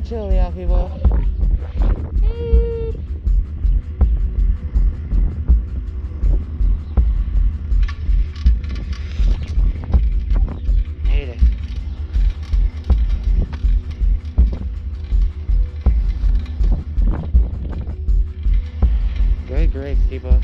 chilly out, people. Hate it. Good grapes, people.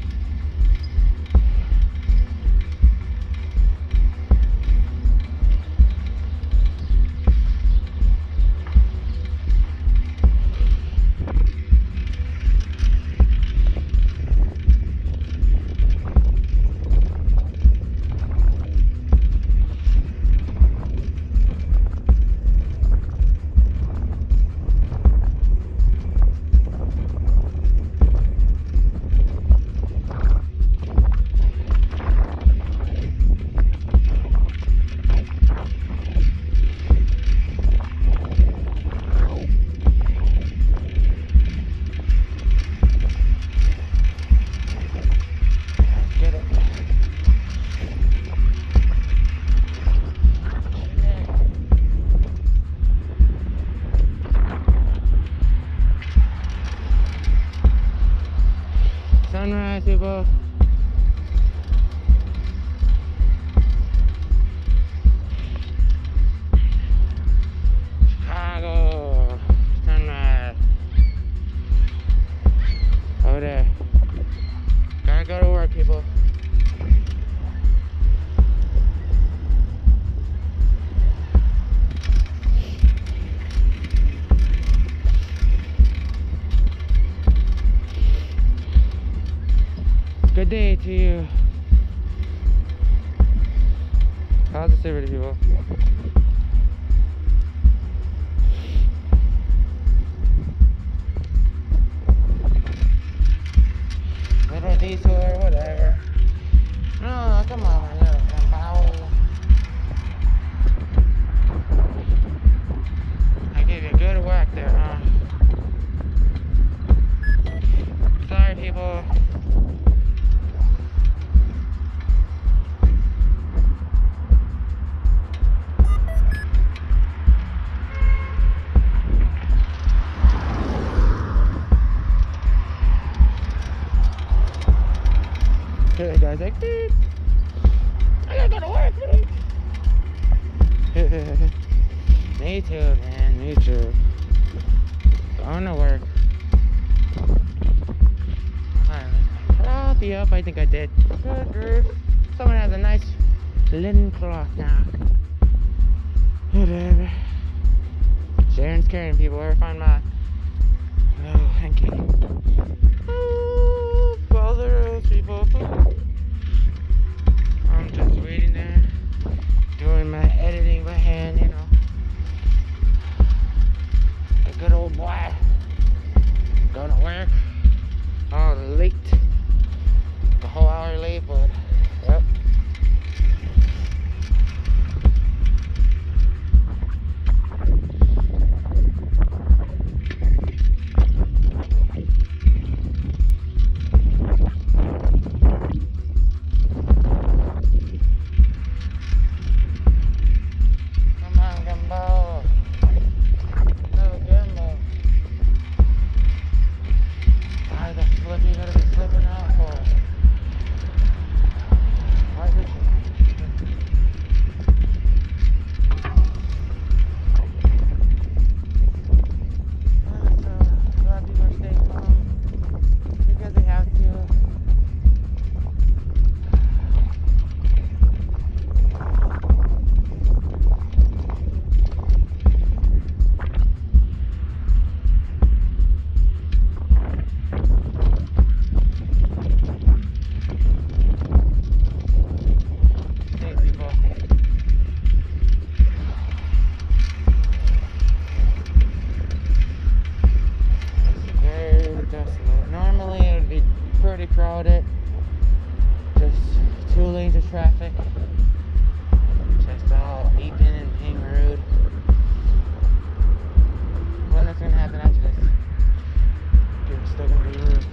Sunrise, people. Chicago. Sunrise. Over there. Gotta go to work, people. Good day to you. Positivity, people. Little detour, whatever. No, come on, my little compound. I gave you a good whack there, huh? Sorry, people. The guy's like, dude, I gotta go to work, dude. Me too, man, me too. Going to work. Frothy up, I think I did. Good grief. Someone has a nice linen cloth now. Whatever. Sharon's carrying people. Where I find my little hanky. Bother people. I'm just waiting there, doing my editing by hand, you know. A good old boy. Going to work. Oh, late. A whole hour late, but yep. Crowded, just 2 lanes of traffic, just all beeping and being rude. When that's gonna happen after this? People still gonna be rude.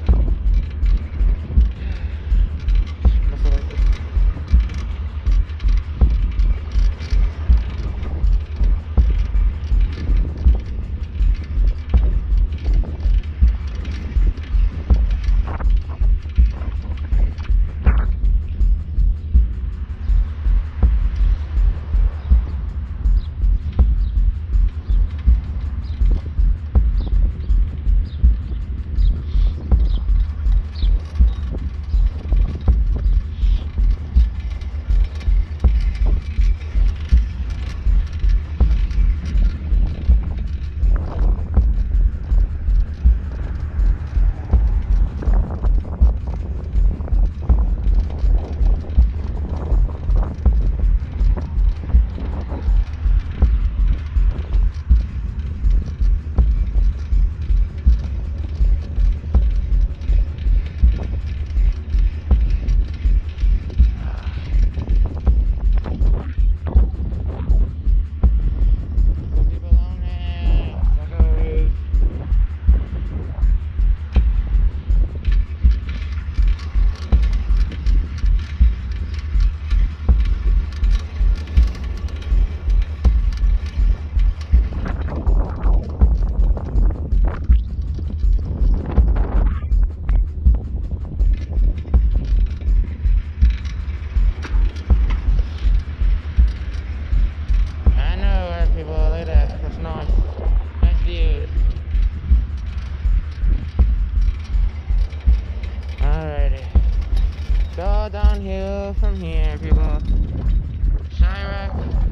downhill from here, people. Chirac.